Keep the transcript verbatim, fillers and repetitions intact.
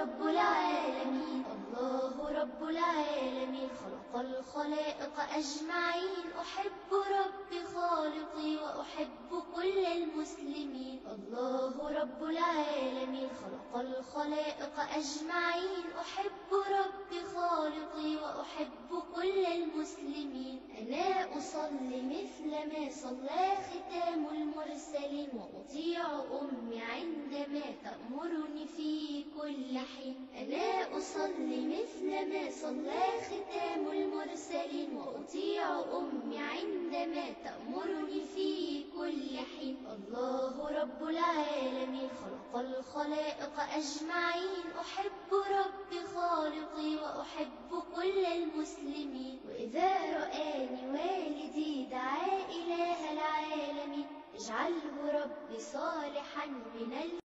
رب العالمين، الله رب العالمين، خلق الخلائق أجمعين. أحب ربي خالقي وأحب كل المسلمين. الله رب العالمين، خلق الخلائق أجمعين. أحب ربي خالقي وأحب كل المسلمين. أنا أصلي مثل ما صلى ختام المرسلين، وأطيع أمي عندما تأمرني في كل حين. أنا أصلي مثل ما صلى ختام المرسلين، وأطيع أمي عندما تأمرني في كل حين. الله رب العالمين، خلق الخلائق أجمعين. أحب ربي خالقي وأحب كل المسلمين. وإذا رآني والدي دعا إله العالمين، اجعله ربي صالحا من